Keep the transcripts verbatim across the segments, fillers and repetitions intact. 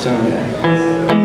Someday.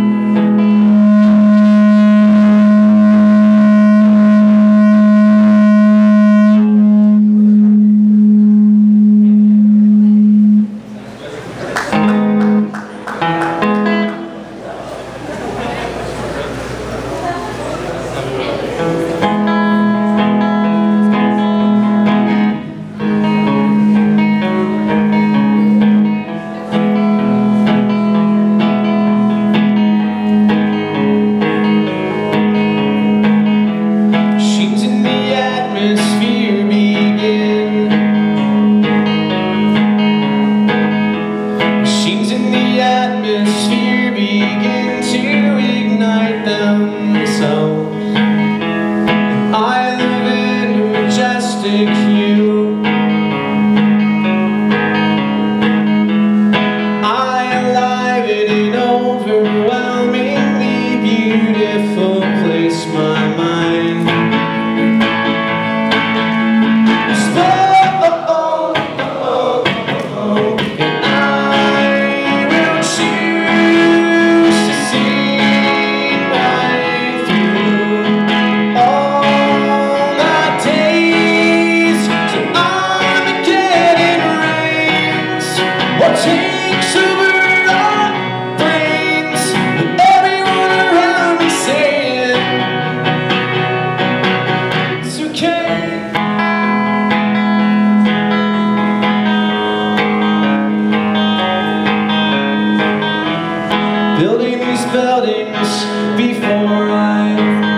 Building these buildings before I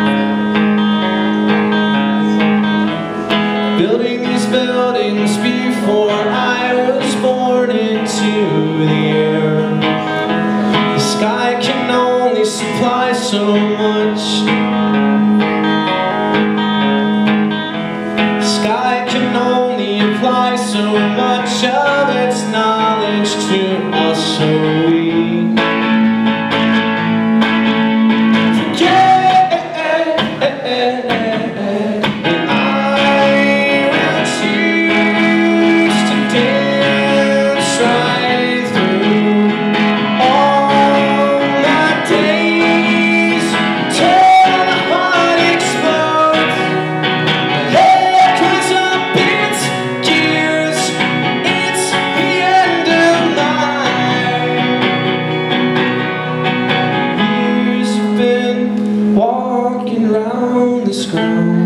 Building these buildings before I was born into the air. The sky can only supply so much. The sky can only apply so much of its knowledge to us, so we around this ground.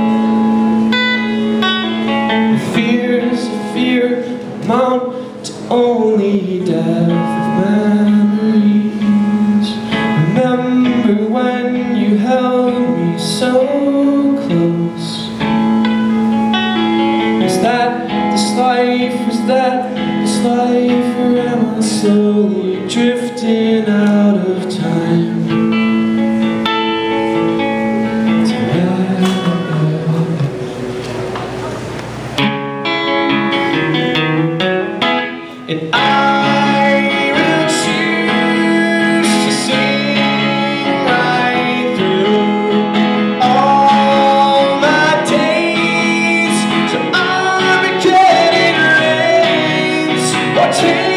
Fears of fear amount to only death of memories. Remember when you held me so close? Was that this life? Was that this life? Or am I slowly drifting out of time? And I will choose to sing right through all my days, so Armageddon reigns or change.